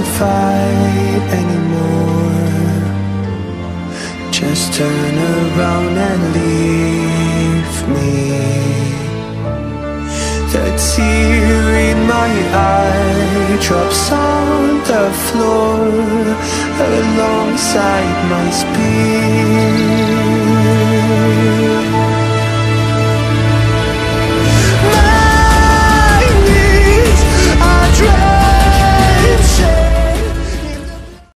can't fight anymore. Just turn around and leave me. The tear in my eye drops on the floor alongside my speech.